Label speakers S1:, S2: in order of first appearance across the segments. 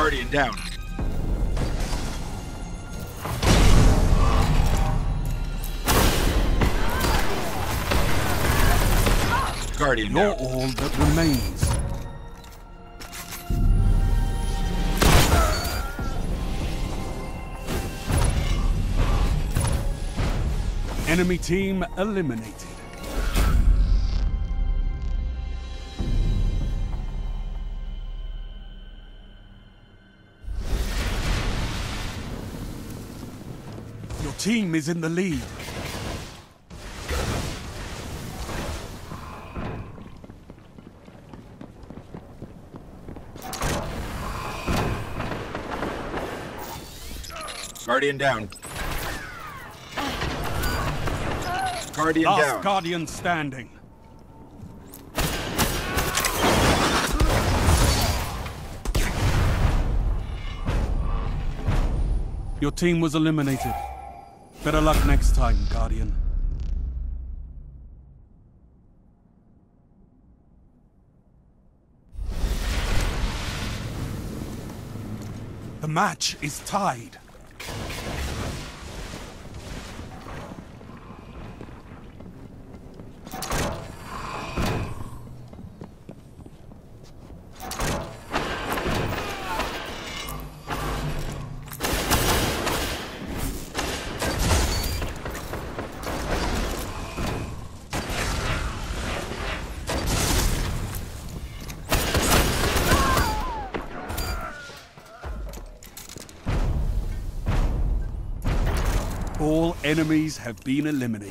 S1: Guardian down. Guardian
S2: You're
S1: down.
S2: all that remains. Enemy team eliminated. Your team is in the lead.
S1: Guardian down. Guardian
S2: Last
S1: down.
S2: Guardian standing. Your team was eliminated. Better luck next time, Guardian. The match is tied. All enemies have been eliminated.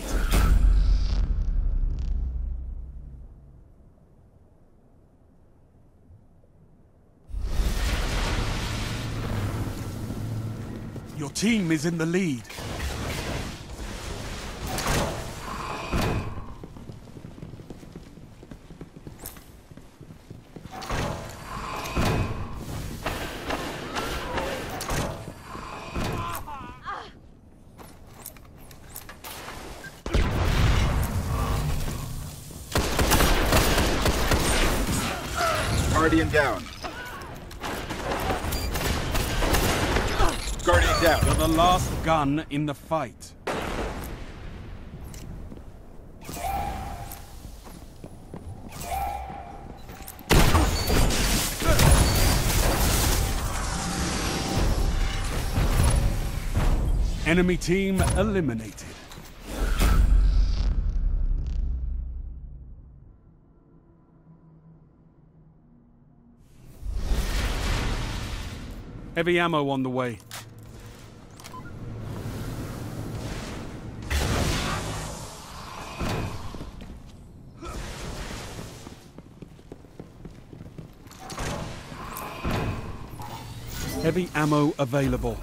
S2: Your team is in the lead.
S1: Guardian down. Guardian down.
S2: You're the last gun in the fight. Enemy team eliminated. Heavy ammo on the way. Heavy ammo available.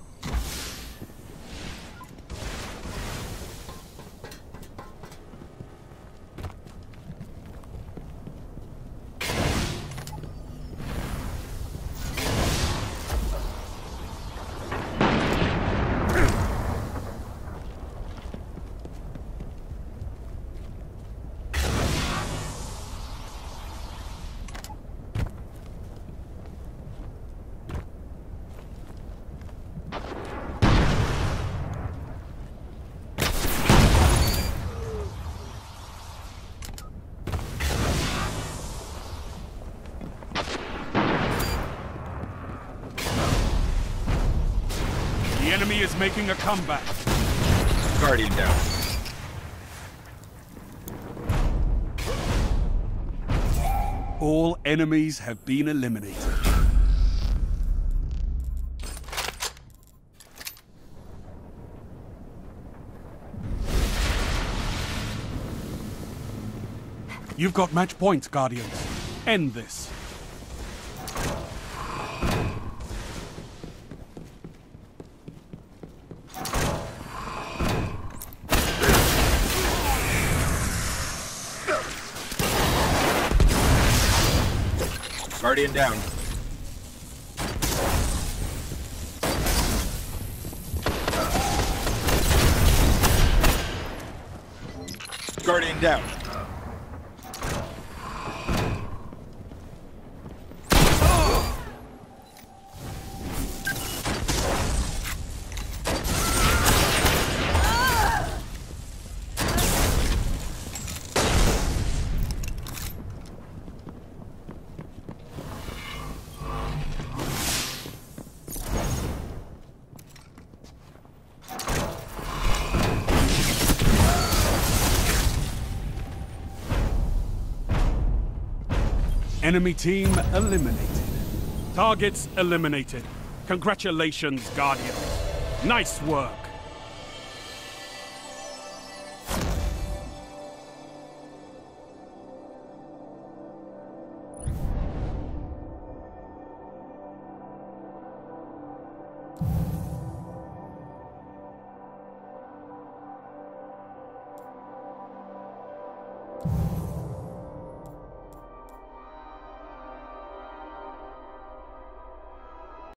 S2: The enemy is making a comeback.
S1: Guardian down.
S2: All enemies have been eliminated. You've got match points, Guardians. End this.
S1: Guardian down. Guardian down.
S2: Enemy team eliminated. Targets eliminated. Congratulations, Guardians. Nice work.
S3: You